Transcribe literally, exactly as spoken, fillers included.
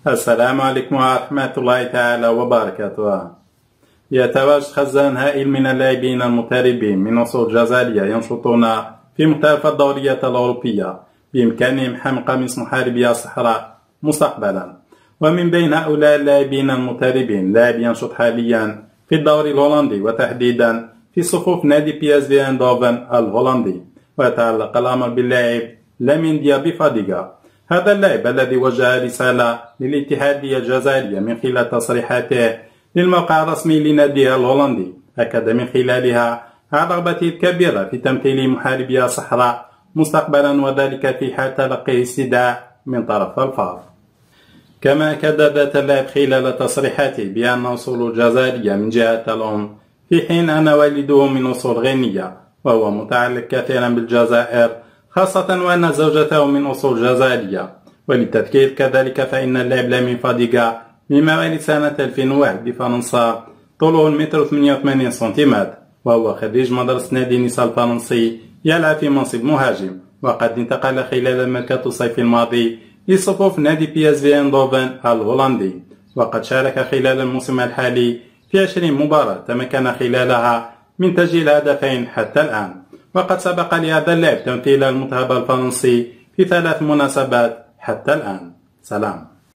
السلام عليكم ورحمة الله تعالى وبركاته. يتواجد خزان هائل من اللاعبين المغتربين من أصول جزائرية ينشطون في مختلف الدوريات الأوروبية بإمكانهم حمل قميص محاربي الصحراء مستقبلا. ومن بين هؤلاء اللاعبين المغتربين لاعب ينشط حاليا في الدوري الهولندي وتحديدا في صفوف نادي بي اس في ايندهوفن الهولندي، ويتعلق الأمر باللاعب لامين ديابي فاديغا. هذا اللاعب الذي وجه رسالة للاتحادية الجزائرية من خلال تصريحاته للموقع الرسمي لناديه الهولندي، أكد من خلالها على رغبته الكبيرة في تمثيل محاربي الصحراء مستقبلا، وذلك في حال تلقيه استدعاء من طرف الفار. كما أكد ذات اللاعب خلال تصريحاته بأن أصوله جزائرية من جهة الأم، في حين أن والده من أصول غينية وهو متعلق كثيرا بالجزائر، خاصة وأن زوجته من أصول جزائرية. وللتذكير كذلك فإن اللاعب لامين فاديغا من مواليد سنة ألفين وواحد بفرنسا، طوله متر ثمانية وثمانين سنتيمتر، وهو خريج مدرسة نادي نيس الفرنسي، يلعب في منصب مهاجم، وقد انتقل خلال الميركاتو الصيفي الماضي لصفوف نادي بي اس في ايندهوفن الهولندي، وقد شارك خلال الموسم الحالي في عشرين مباراة تمكن خلالها من تسجيل هدفين حتى الآن. وقد سبق لهذا اللاعب تمثيل المنتخب الفرنسي في ثلاث مناسبات حتى الآن. سلام.